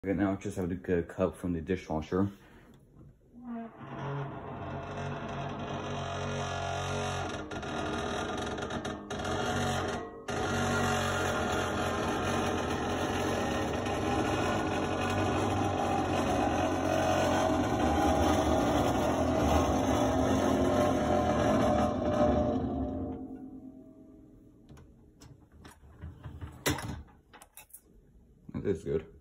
Okay, now I just have to get a cup from the dishwasher. That is good.